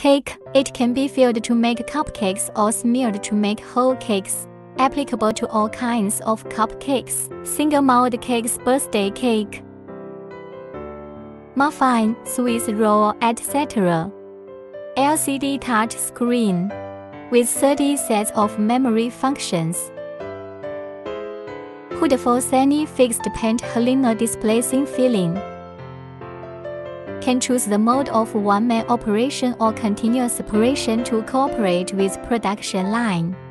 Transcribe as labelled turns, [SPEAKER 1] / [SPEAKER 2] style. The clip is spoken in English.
[SPEAKER 1] Cake. It can be filled to make cupcakes or smeared to make whole cakes. Applicable to all kinds of cupcakes, single mold cakes, birthday cake, muffin, Swiss roll, etc. LCD touch screen with 30 sets of memory functions. Hood for sunny fixed paint linear displacing filling. Can choose the mode of one-man operation or continuous operation to cooperate with production line.